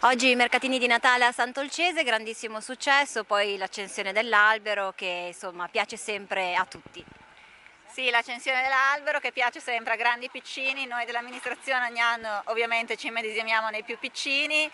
Oggi i mercatini di Natale a Sant'Olcese, grandissimo successo, poi l'accensione dell'albero che insomma piace sempre a tutti. Sì, l'accensione dell'albero che piace sempre a grandi e piccini, noi dell'amministrazione ogni anno ovviamente ci medesimiamo nei più piccini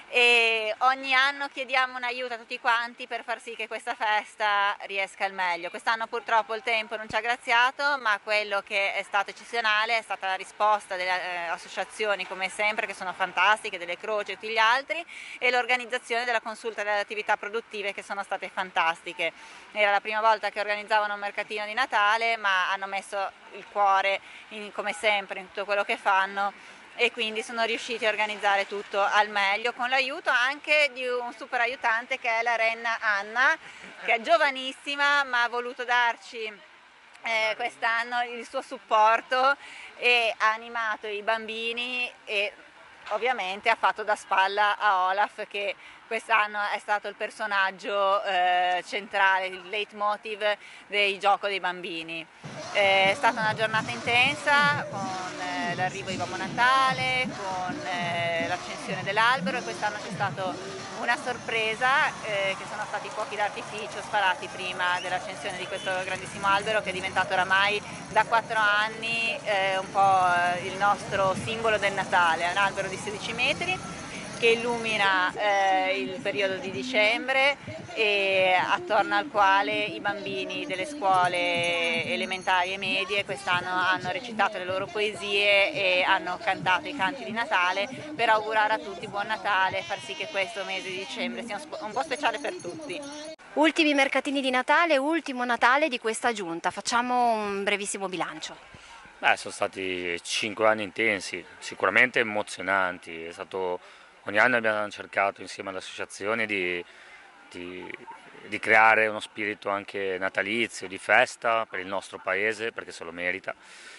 e ogni anno chiediamo un aiuto a tutti quanti per far sì che questa festa riesca al meglio. Quest'anno purtroppo il tempo non ci ha graziato, ma quello che è stato eccezionale è stata la risposta delle associazioni come sempre, che sono fantastiche, delle Croci e tutti gli altri, e l'organizzazione della consulta delle attività produttive che sono state fantastiche. Era la prima volta che organizzavano un mercatino di Natale, ma hanno messo il cuore come sempre in tutto quello che fanno e quindi sono riusciti a organizzare tutto al meglio con l'aiuto anche di un super aiutante che è la Renna Anna, che è giovanissima ma ha voluto darci quest'anno il suo supporto e ha animato i bambini e ovviamente ha fatto da spalla a Olaf, che quest'anno è stato il personaggio centrale, il leitmotiv del gioco dei bambini. È stata una giornata intensa con l'arrivo di Babbo Natale, con l'accensione dell'albero, e quest'anno c'è stata una sorpresa che sono stati i fuochi d'artificio sparati prima dell'accensione di questo grandissimo albero, che è diventato oramai da 4 anni un po' il nostro simbolo del Natale. È un albero di 16 metri che illumina il periodo di dicembre e attorno al quale i bambini delle scuole elementari e medie quest'anno hanno recitato le loro poesie e hanno cantato i canti di Natale per augurare a tutti buon Natale e far sì che questo mese di dicembre sia un po' speciale per tutti. Ultimi mercatini di Natale, ultimo Natale di questa giunta, facciamo un brevissimo bilancio. Sono stati 5 anni intensi, sicuramente emozionanti. Ogni anno abbiamo cercato insieme alle associazioni di- di creare uno spirito anche natalizio, di festa per il nostro paese, perché se lo merita,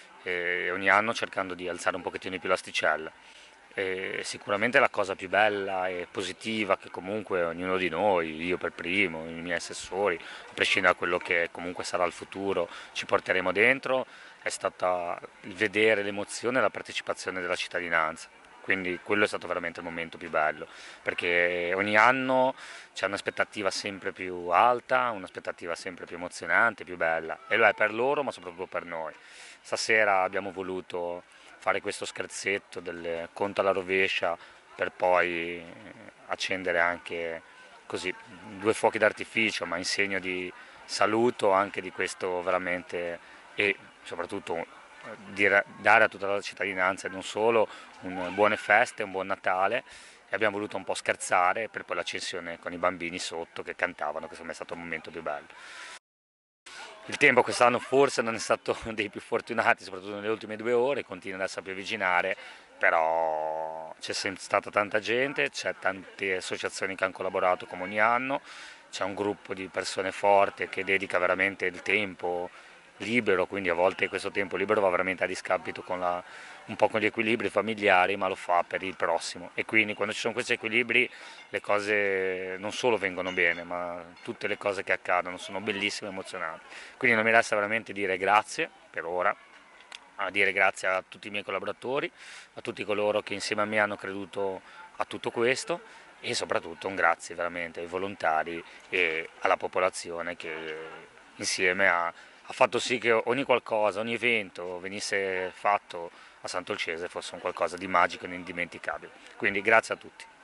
e ogni anno cercando di alzare un pochettino di più l'asticella. E sicuramente la cosa più bella e positiva che comunque ognuno di noi, io per primo, i miei assessori, a prescindere da quello che comunque sarà il futuro, ci porteremo dentro, è stata il vedere l'emozione e la partecipazione della cittadinanza. Quindi quello è stato veramente il momento più bello, perché ogni anno c'è un'aspettativa sempre più alta, un'aspettativa sempre più emozionante, più bella, e lo è per loro ma soprattutto per noi. Stasera abbiamo voluto fare questo scherzetto del conto alla rovescia per poi accendere anche così 2 fuochi d'artificio, ma in segno di saluto anche di questo veramente, e soprattutto dare a tutta la cittadinanza non solo buone feste, un buon Natale, e abbiamo voluto un po' scherzare per poi l'accensione con i bambini sotto che cantavano, che secondo me è stato il momento più bello. Il tempo quest'anno forse non è stato dei più fortunati, soprattutto nelle ultime 2 ore, continua ad essere piovigginare, però c'è sempre stata tanta gente, c'è tante associazioni che hanno collaborato come ogni anno, c'è un gruppo di persone forti che dedica veramente il tempo libero, quindi a volte questo tempo libero va veramente a discapito un po' con gli equilibri familiari, ma lo fa per il prossimo, e quindi quando ci sono questi equilibri le cose non solo vengono bene, ma tutte le cose che accadono sono bellissime e emozionanti. Quindi non mi resta veramente dire grazie per ora, a dire grazie a tutti i miei collaboratori, a tutti coloro che insieme a me hanno creduto a tutto questo, e soprattutto un grazie veramente ai volontari e alla popolazione che insieme ha fatto sì che ogni qualcosa, ogni evento venisse fatto a Sant'Olcese fosse un qualcosa di magico e indimenticabile. Quindi grazie a tutti.